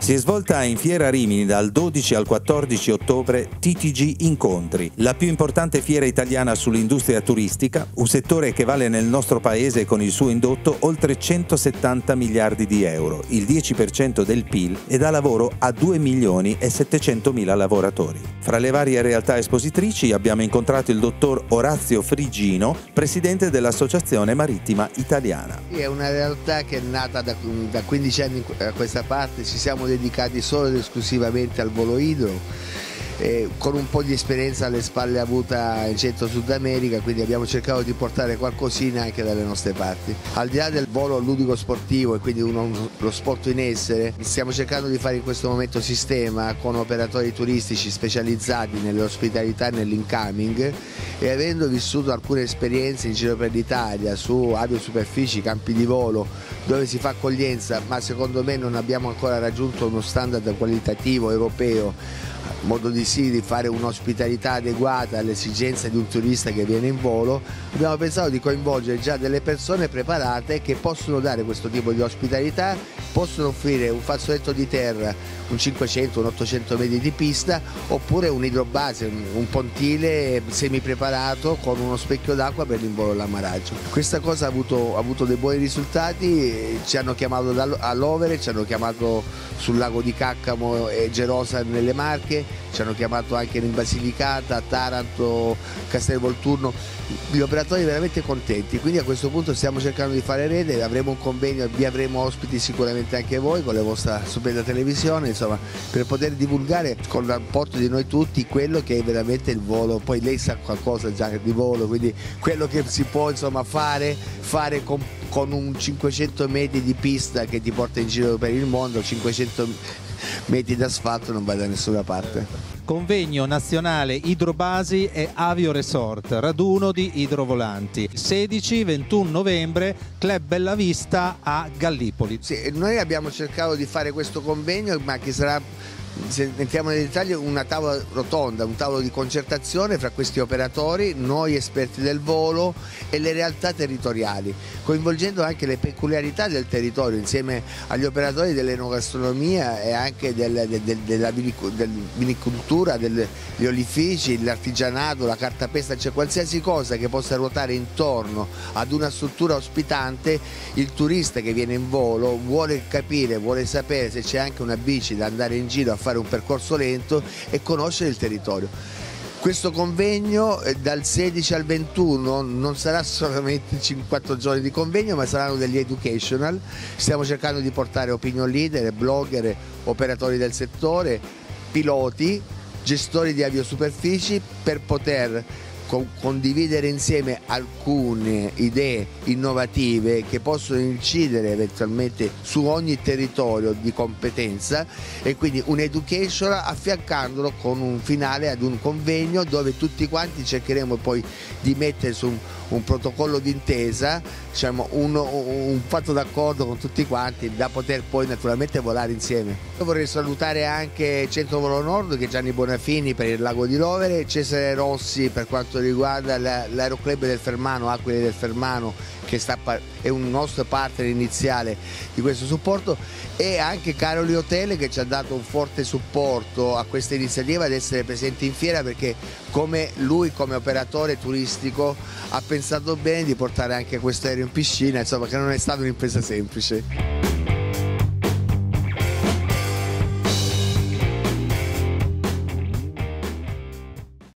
Si è svolta in Fiera Rimini dal 12 al 14 ottobre TTG Incontri, la più importante fiera italiana sull'industria turistica, un settore che vale nel nostro paese con il suo indotto oltre 170 miliardi di euro, il 10% del PIL, e dà lavoro a 2 milioni e 700 mila lavoratori. Fra le varie realtà espositrici abbiamo incontrato il dottor Orazio Frigino, presidente dell'Associazione Marittima Italiana. È una realtà che è nata da 15 anni a questa parte, ci siamo dedicati solo ed esclusivamente al volo idro, con un po' di esperienza alle spalle avuta in Centro Sud America, quindi abbiamo cercato di portare qualcosina anche dalle nostre parti. Al di là del volo ludico sportivo e quindi lo sport in essere, stiamo cercando di fare in questo momento sistema con operatori turistici specializzati nell'ospitalità e nell'incoming, e avendo vissuto alcune esperienze in giro per l'Italia su aviosuperfici, campi di volo dove si fa accoglienza, ma secondo me non abbiamo ancora raggiunto uno standard qualitativo europeo, modo di fare un'ospitalità adeguata alle esigenze di un turista che viene in volo, abbiamo pensato di coinvolgere già delle persone preparate che possono dare questo tipo di ospitalità, possono offrire un fazzoletto di terra, un 500, un 800 metri di pista, oppure un idrobase, un pontile semi-preparato con uno specchio d'acqua per l'involo e l'ammaraggio. Questa cosa ha avuto dei buoni risultati, ci hanno chiamato all'Overe, ci hanno chiamato sul lago di Caccamo e Gerosa nelle Marche, ci hanno chiamato anche in Basilicata, Taranto, Castelvolturno, gli operatori veramente contenti, quindi a questo punto stiamo cercando di fare rete, avremo un convegno, vi avremo ospiti sicuramente anche voi con la vostra stupenda televisione, insomma, per poter divulgare con l'apporto di noi tutti quello che è veramente il volo. Poi lei sa qualcosa già di volo, quindi quello che si può insomma fare con un 500 metri di pista che ti porta in giro per il mondo, 500 metri d'asfalto non vai da nessuna parte. Convegno nazionale idrobasi e avio resort, raduno di idrovolanti, 16-21 novembre, Club Bella Vista a Gallipoli. Sì, noi abbiamo cercato di fare questo convegno, ma che sarà, se entriamo nel dettaglio, una tavola rotonda, un tavolo di concertazione fra questi operatori, noi esperti del volo e le realtà territoriali, coinvolgendo anche le peculiarità del territorio insieme agli operatori dell'enogastronomia e anche della vinicoltura, degli olifici, l'artigianato, la cartapesta, cioè qualsiasi cosa che possa ruotare intorno ad una struttura ospitante. Il turista che viene in volo vuole capire, vuole sapere se c'è anche una bici da andare in giro a fare un percorso lento e conoscere il territorio. Questo convegno dal 16 al 21 non sarà solamente 54 giorni di convegno, ma saranno degli educational. Stiamo cercando di portare opinion leader, blogger, operatori del settore, piloti, gestori di aviosuperfici, per poter condividere insieme alcune idee innovative che possono incidere eventualmente su ogni territorio di competenza, e quindi un education affiancandolo con un finale ad un convegno dove tutti quanti cercheremo poi di mettere su un protocollo d'intesa, diciamo un fatto d'accordo con tutti quanti da poter poi naturalmente volare insieme. Io vorrei salutare anche Centro Volo Nord, che è Gianni Bonafini per il Lago di Rovere, Cesare Rossi per quanto riguarda l'Aeroclub del Fermano, Aquile del Fermano, che è un nostro partner iniziale di questo supporto, e anche Caroli Hotel, che ci ha dato un forte supporto a questa iniziativa ad essere presenti in fiera, perché come lui come operatore turistico ha pensato bene di portare anche questo aereo in piscina, insomma, che non è stata un'impresa semplice.